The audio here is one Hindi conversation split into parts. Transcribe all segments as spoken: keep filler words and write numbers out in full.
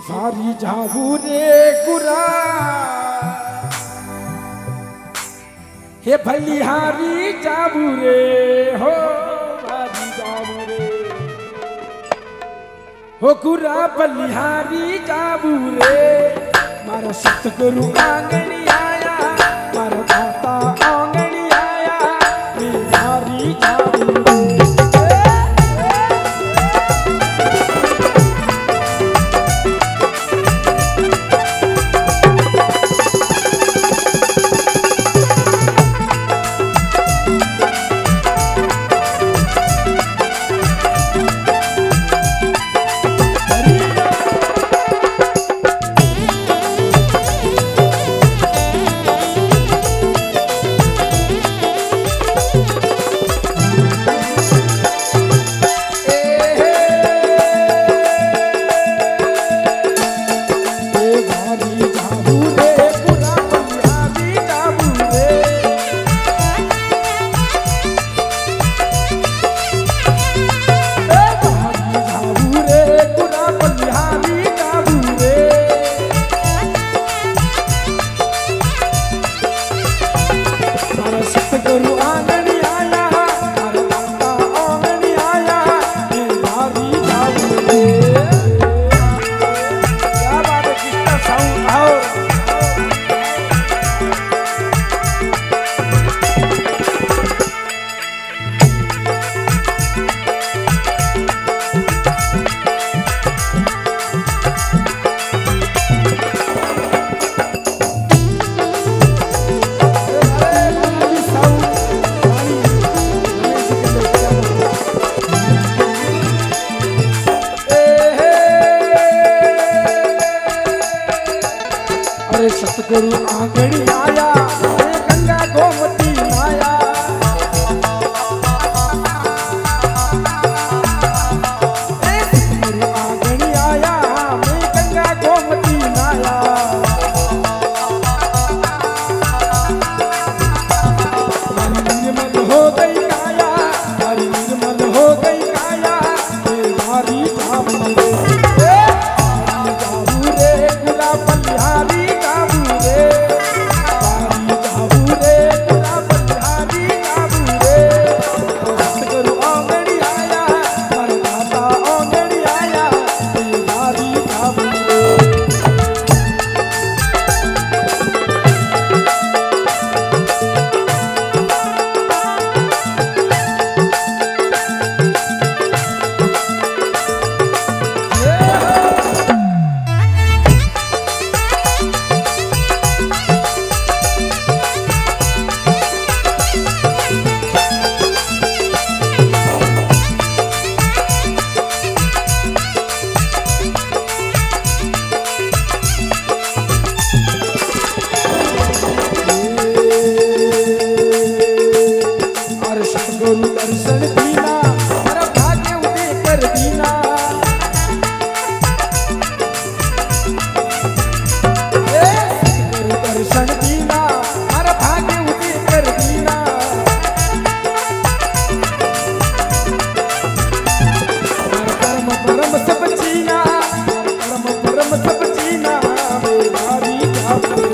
भारी जाऊ रे गुरा हे भलिहारी जाऊ रे हो भारी जाऊ रे हो गुरा बलिहारी जाऊ रे मारा सतगुरु आंगणी आया मारा दाता आंगणी आया बिहारी जाऊ रे। सतगुरु आंगणी आया गंगा गोमती माया सतगुरु आंगणी आया मैं गंगा गोमती माया हरी निर्मल हो गई काया हरी निर्मल हो गई काया हरी जाऊ रे जाऊ रे गुला बलिहारी दर्शन दीना हमारा भाग्य उदय कर दीना दर्शन दीना हमारा भाग्य उदय कर दीना परम परम सब चीना परम परम सब चीना भारी जाऊ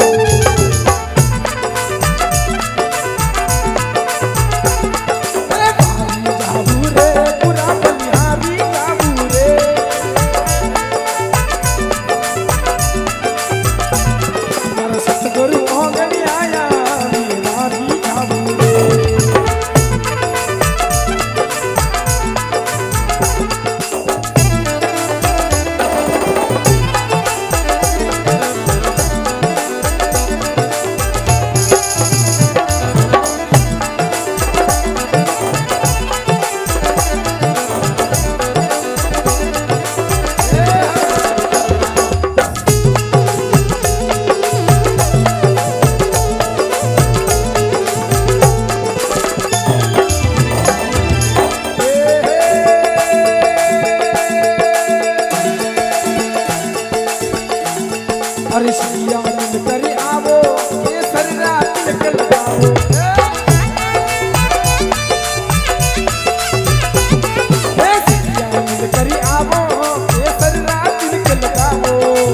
अरे सिया मिल कर आवो ये सररा तिलक लगाओ सिया मिल कर आवो ये सररा तिलक लगाओ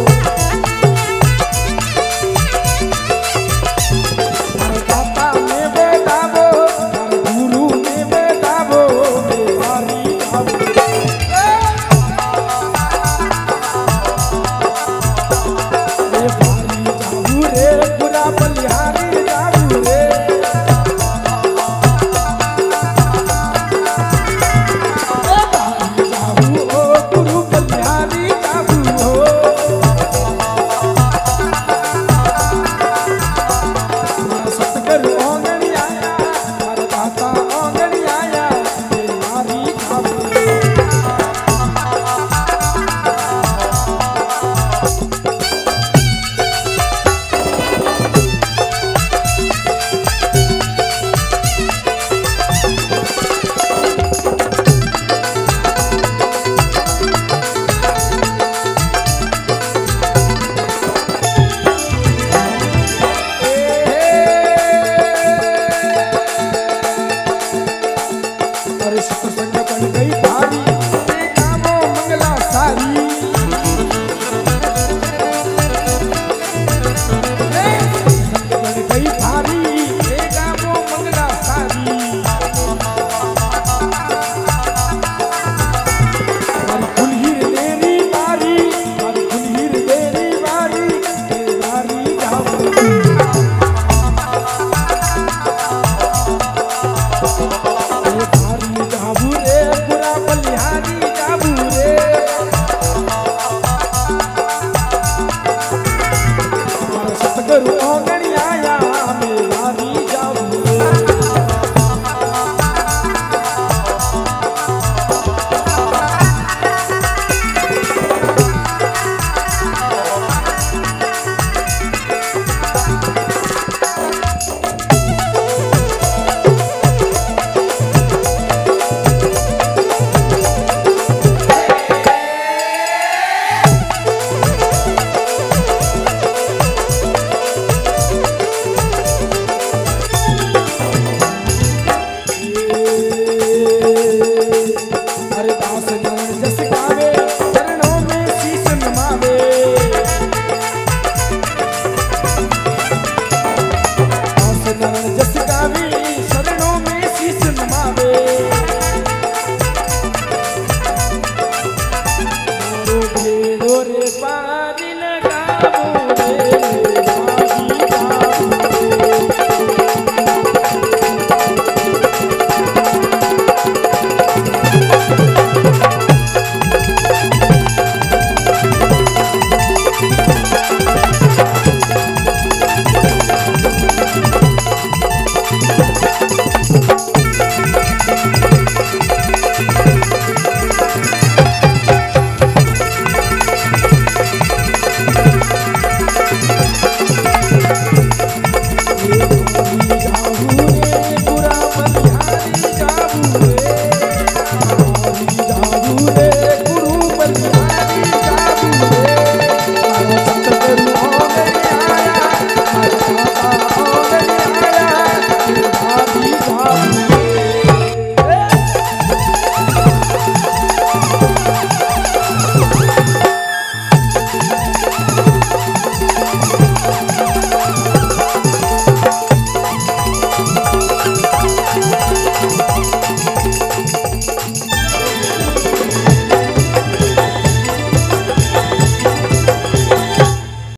नारायण जस गावी शरणों में शीश नमावे भेड़ो रे पारिल